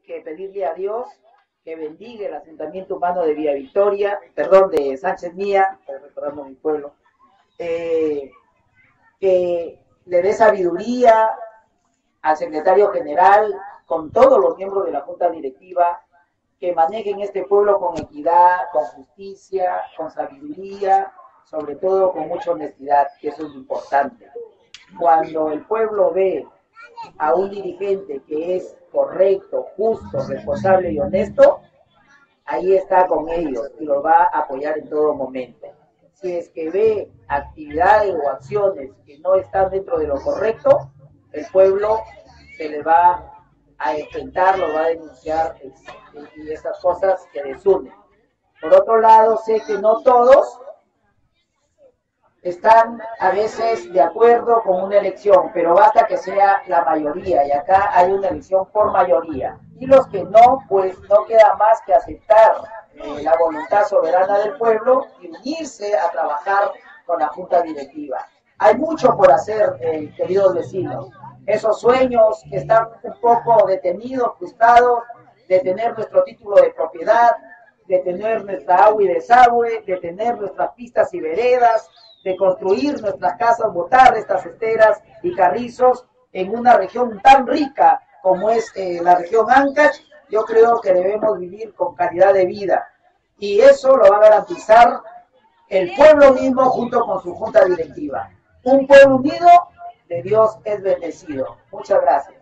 que pedirle a Dios que bendiga el asentamiento humano de Villa Victoria, perdón, de Sánchez Mía, estoy recordando mi pueblo, que le dé sabiduría al secretario general, con todos los miembros de la Junta Directiva, que manejen este pueblo con equidad, con justicia, con sabiduría, sobre todo con mucha honestidad, que eso es importante. Cuando el pueblo ve a un dirigente que es correcto, justo, responsable y honesto, ahí está con ellos y los va a apoyar en todo momento. Si es que ve actividades o acciones que no están dentro de lo correcto, el pueblo se le va a enfrentar, lo va a denunciar y esas cosas que desunen. Por otro lado, sé que no todos están a veces de acuerdo con una elección, pero basta que sea la mayoría, y acá hay una elección por mayoría. Y los que no, pues no queda más que aceptar la voluntad soberana del pueblo y unirse a trabajar con la Junta Directiva. Hay mucho por hacer, queridos vecinos. Esos sueños que están un poco detenidos, frustrados, de tener nuestro título de propiedad, de tener nuestra agua y desagüe, de tener nuestras pistas y veredas, de construir nuestras casas, botar estas esteras y carrizos en una región tan rica como es la región Ancash. Yo creo que debemos vivir con calidad de vida y eso lo va a garantizar el pueblo mismo junto con su junta directiva. Un pueblo unido de Dios es bendecido. Muchas gracias.